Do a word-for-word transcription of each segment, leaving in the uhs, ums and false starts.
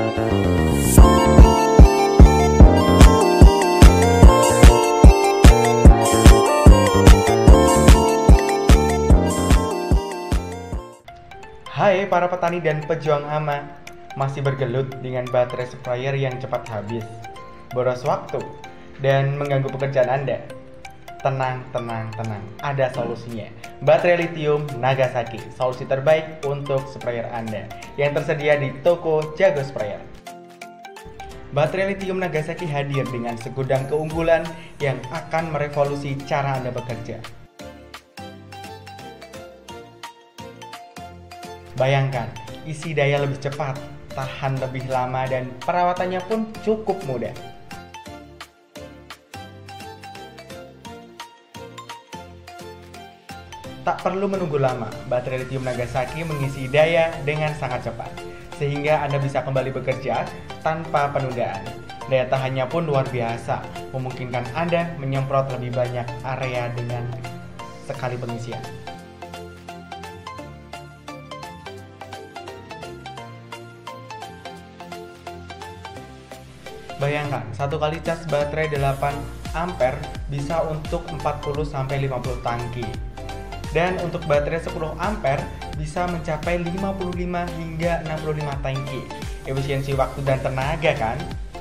Hai para petani dan pejuang hama, masih bergelut dengan baterai sprayer yang cepat habis, boros waktu, dan mengganggu pekerjaan Anda? Tenang, tenang, tenang, ada solusinya. Baterai lithium Nagasaki, solusi terbaik untuk sprayer Anda yang tersedia di toko Jago Sprayer. Baterai lithium Nagasaki hadir dengan segudang keunggulan yang akan merevolusi cara Anda bekerja. Bayangkan, isi daya lebih cepat, tahan lebih lama, dan perawatannya pun cukup mudah. Tak perlu menunggu lama, baterai lithium Nagasaki mengisi daya dengan sangat cepat, sehingga Anda bisa kembali bekerja tanpa penundaan. Daya tahannya pun luar biasa, memungkinkan Anda menyemprot lebih banyak area dengan sekali pengisian. Bayangkan, satu kali cas baterai delapan ampere bisa untuk empat puluh sampai lima puluh tangki. Dan untuk baterai sepuluh ampere bisa mencapai lima puluh lima hingga enam puluh lima tangki. Efisiensi waktu dan tenaga kan?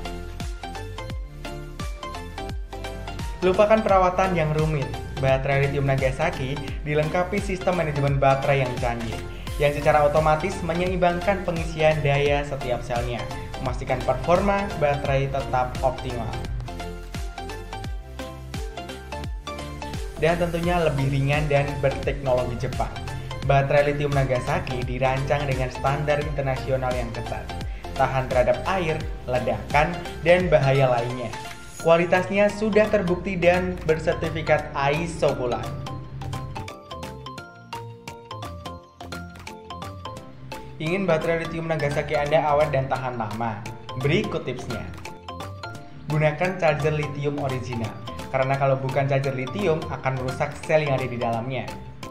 Lupakan perawatan yang rumit. Baterai lithium Nagasaki dilengkapi sistem manajemen baterai yang canggih, yang secara otomatis menyeimbangkan pengisian daya setiap selnya, memastikan performa baterai tetap optimal. Dan tentunya lebih ringan dan berteknologi Jepang. Baterai lithium Nagasaki dirancang dengan standar internasional yang ketat, tahan terhadap air, ledakan, dan bahaya lainnya. Kualitasnya sudah terbukti dan bersertifikat I S O pula. Ingin baterai lithium Nagasaki Anda awet dan tahan lama? Berikut tipsnya. Gunakan charger lithium original, karena kalau bukan charger lithium akan merusak sel yang ada di dalamnya.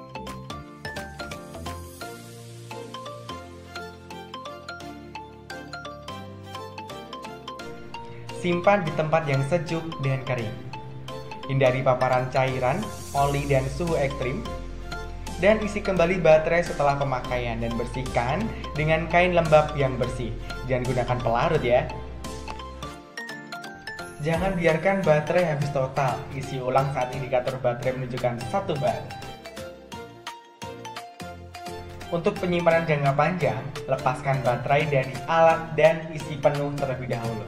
Simpan di tempat yang sejuk dan kering. Hindari paparan cairan, oli, dan suhu ekstrim. Dan isi kembali baterai setelah pemakaian dan bersihkan dengan kain lembab yang bersih. Jangan gunakan pelarut ya. Jangan biarkan baterai habis total. Isi ulang saat indikator baterai menunjukkan satu bar. Untuk penyimpanan jangka panjang, lepaskan baterai dari alat dan isi penuh terlebih dahulu.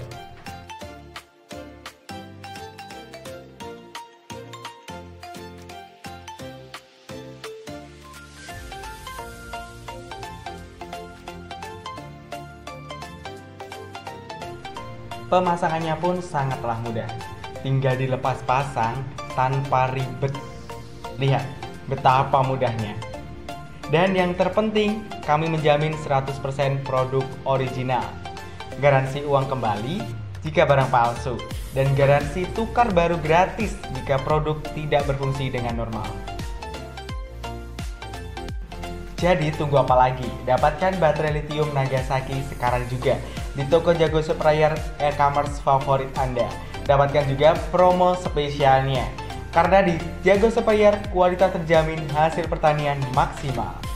Pemasangannya pun sangatlah mudah, tinggal dilepas pasang tanpa ribet. Lihat betapa mudahnya. Dan yang terpenting, kami menjamin seratus persen produk original, garansi uang kembali jika barang palsu, dan garansi tukar baru gratis jika produk tidak berfungsi dengan normal. Jadi tunggu apa lagi? Dapatkan baterai lithium Nagasaki sekarang juga di toko Jago Sprayer e-commerce favorit Anda. Dapatkan juga promo spesialnya, karena di Jago Sprayer kualitas terjamin, hasil pertanian maksimal.